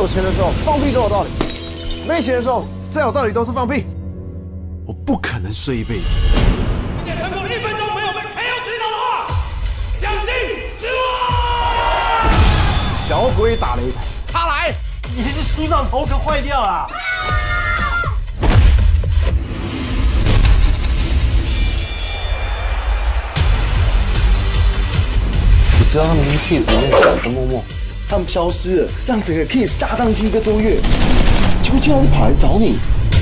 有钱的时候放屁都有道理，没钱的时候再有道理都是放屁。我不可能睡一辈子。 你撑过1分钟没有被 KO 击倒的话，奖金10万。 小鬼打擂台， 他来，你是心脏头壳坏掉了。 你知道他们跟 Kiss 里面有一个默默，他们消失了，让整个 Kiss 大宕机1个多月，结果竟然是跑来找你。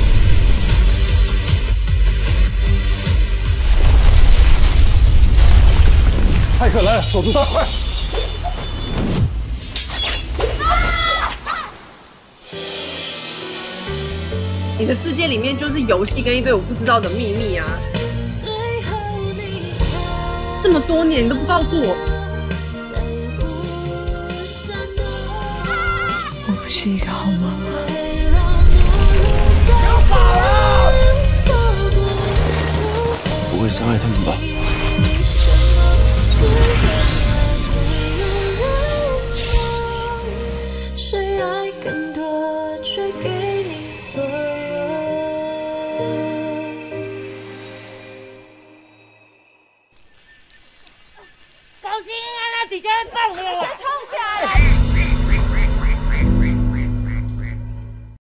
骇客来了，锁住他，快！ 你的世界里面就是游戏跟一堆我不知道的秘密啊！这么多年你都不告诉我， 我不是一个好妈妈。 不要傻了！不会伤害他们吧？ 谁爱更多，却给你所有。 高兴啊，那几件放了，冲起来！